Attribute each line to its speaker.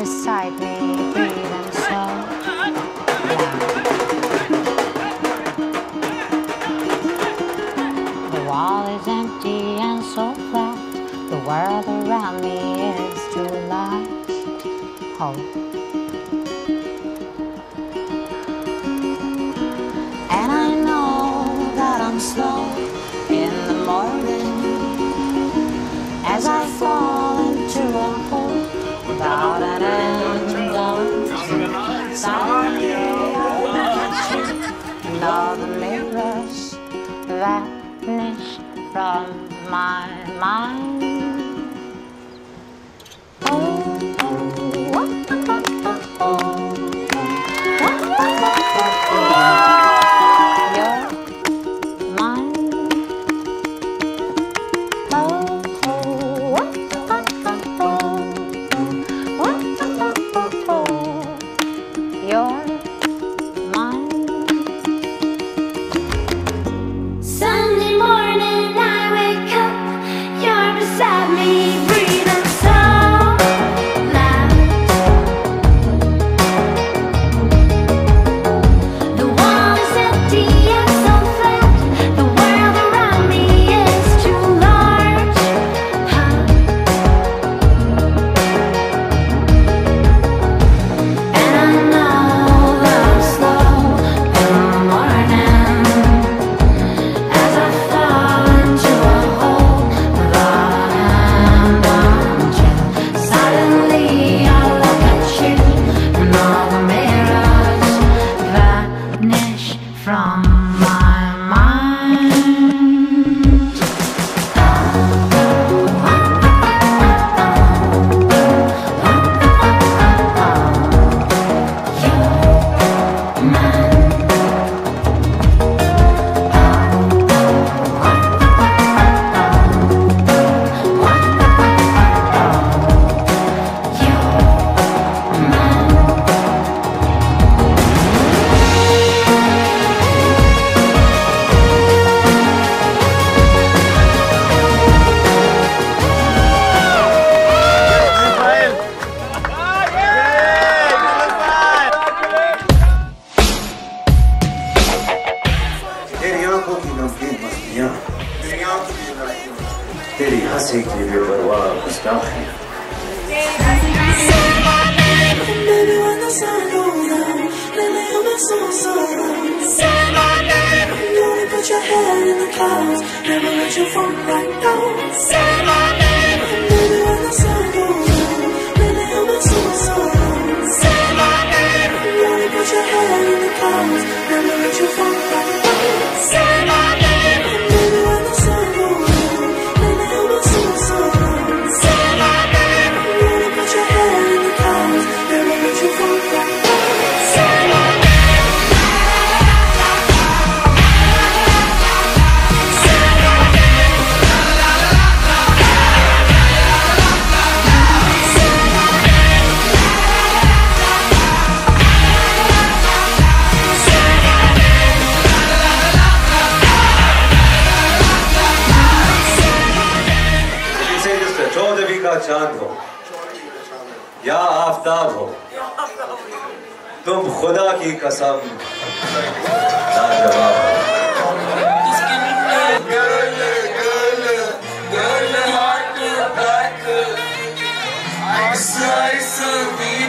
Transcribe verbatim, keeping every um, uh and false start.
Speaker 1: beside me, breathing so loud. The wall is empty and so flat. The world around me is too large. Hope. And I know that I'm slow in the morning as I fall into a hole without an end. Suddenly I watch you, and all the mirrors vanish from my mind. Oh, oh, oh, oh, oh, oh.
Speaker 2: तेरी हंसी की बेपरवाह गुस्ताखी
Speaker 3: Put your head in the clouds, never let your phone right down. Say my name, baby, when the sun goes down, baby, I'm a suicide. Say my name, baby, put your head in the clouds, never let your phone right down. Say my name, baby, when the sun goes down, baby, I'm a suicide. Say my name, baby, put your head in the clouds, never let your phone right down. Say my name.
Speaker 2: का चांद हो या आफताब हो तुम खुदा की कसम लाजवाब हो।